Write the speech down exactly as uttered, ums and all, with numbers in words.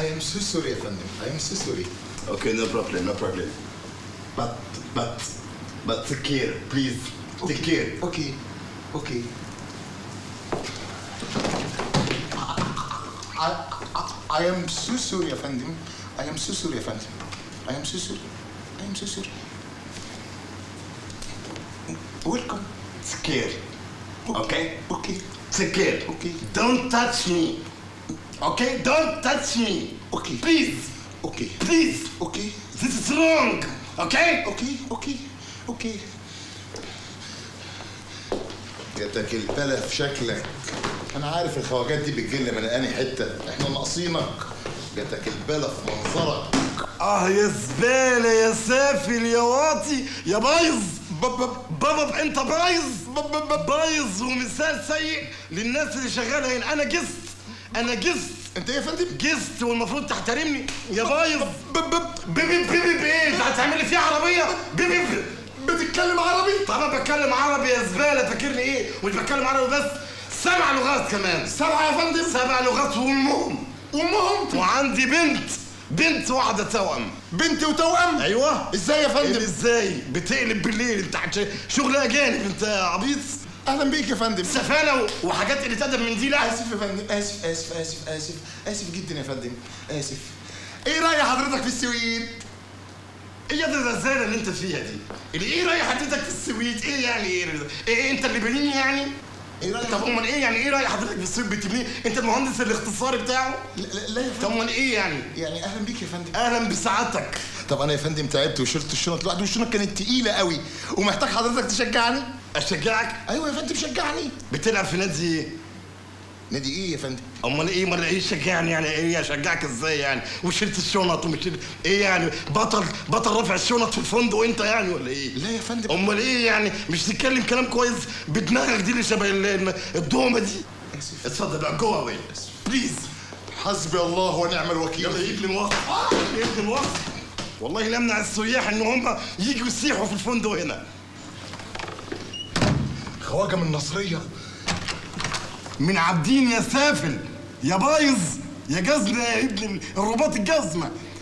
I am so sorry يا فندم. I am so sorry. Okay, no problem, no problem. But, but, but take care, please. Okay. Take care. Okay. Okay. I, I, I am so sorry يا فندم. I am so sorry يا فندم. I am so sorry. I am so sorry. Welcome. Take care. Okay? Okay. Take care. Okay. Don't touch me. Okay? Don't touch me. Okay. Please. Okay. Please. Okay. This is wrong. Okay? Okay. Okay. Okay. جاتك البلا في شكلك. انا عارف الخواجات دي بتجيلنا من انهي حته، احنا ناقصينك. جاتك البلا في منظرك. اه يا زباله يا سافل يا واطي يا بايظ. بابا انت بايظ بايظ ومثال سيء للناس اللي شغاله هنا. انا جست انا جست. انت ايه يا فندم؟ جست والمفروض تحترمني يا بايظ. بيبي بيبي بايه؟ انت هتعمل لي فيها عربيه؟ بيبي بتتكلم عربي؟ طبعا بتكلم عربي يا زباله. فاكرني ايه؟ مش بتكلم عربي بس، سبع لغات كمان. سبعه يا فندم؟ سبع لغات وامهم. امهم؟ وعندي بنت بنت واحده توأم. بنت وتوأم؟ ايوه. ازاي يا فندم؟ ازاي؟ بتقلب بالليل. انت شغل اجانب انت عبيط. اهلا بيك يا فندم. سفالة وحاجات اللي تقدم من دي. لا اسف يا فندم. اسف اسف اسف اسف اسف جدا يا فندم. اسف. ايه رأي حضرتك في السويد؟ ايه يا الرزاله اللي انت فيها دي؟ اللي ايه رأي حضرتك في السويد؟ ايه يعني ايه؟ ايه انت اللي بنيني يعني؟ ايه رأيك؟ طب امال ايه يعني؟ ايه رأي حضرتك في السويد بتبنيه؟ انت المهندس الاختصاري بتاعه؟ لا لا يا فندم. طب امال ايه يعني؟ يعني اهلا بيك يا فندم. اهلا بسعادتك. طب انا يا فندم تعبت وشلت الشنط لوحدي والشنط كانت تقيله قوي ومحتاج حضرتك تشجعني. اشجعك؟ ايوه يا فندم شجعني. بتلعب في نادي ايه؟ نادي ايه يا فندم؟ امال ايه؟ امال ايه شجعني يعني؟ ايه اشجعك ازاي يعني؟ وشلت الشنط ومش ايه يعني؟ بطل بطل رافع الشنط في الفندق انت يعني ولا ايه؟ لا يا فندم. امال ايه يعني؟ مش تتكلم كلام كويس بدماغك دي اللي شبه الدومه دي. اسف. اتفضل بقى جوه وين بليز. حسبي الله ونعم الوكيل. يلا جيب لي الوصف. جيب لي الوصف. والله لا امنع السياح ان هم يجوا يسيحوا في الفندق هنا. خواجه من النصريه. من عابدين يا سافل يا بايظ يا جزمه يا ابن الرباط الجزمه.